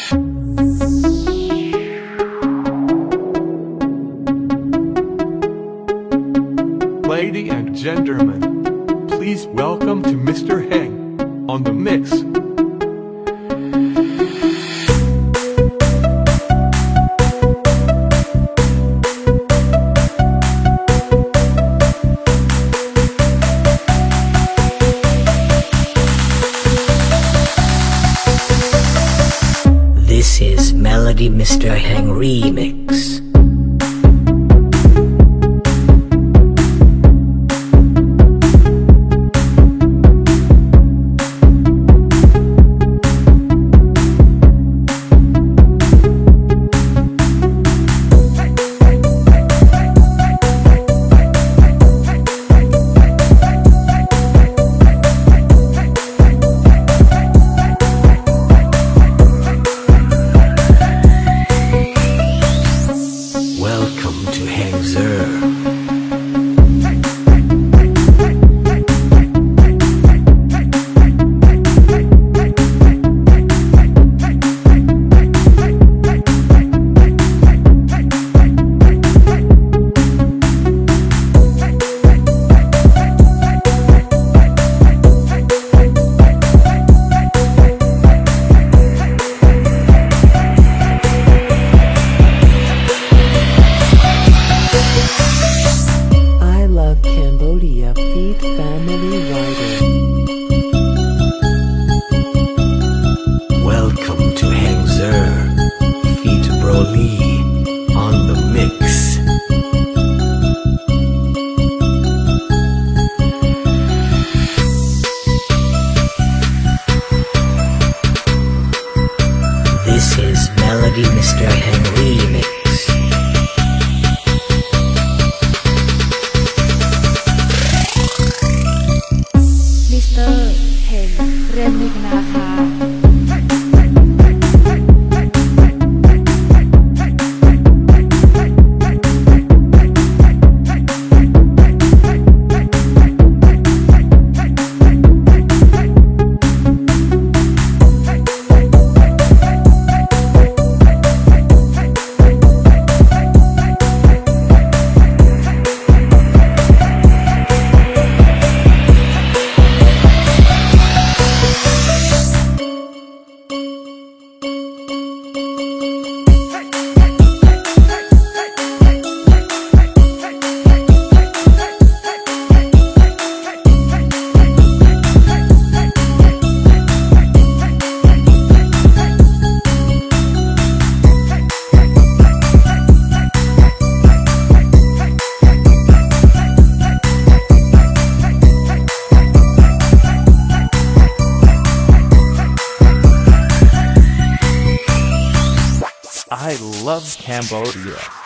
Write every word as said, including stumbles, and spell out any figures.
Ladies and gentlemen, please welcome to Mister Heng on the mix. This is Melody Mister Heng Remix. Welcome to Hangzhou. Cambodia Feet Family Rider. Welcome to Hangzhou. Feet Broly on the mix. This is Melody Mister Heng Remix. Mister Heng Remix นะคะ I love Cambodia.